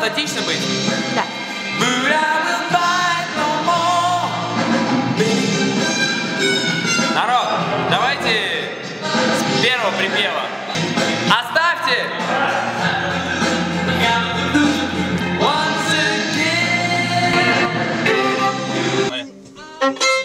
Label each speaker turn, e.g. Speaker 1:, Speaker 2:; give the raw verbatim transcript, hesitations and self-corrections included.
Speaker 1: статично быть?
Speaker 2: Да.
Speaker 1: Народ, давайте с первого припева. Оставьте! Once again.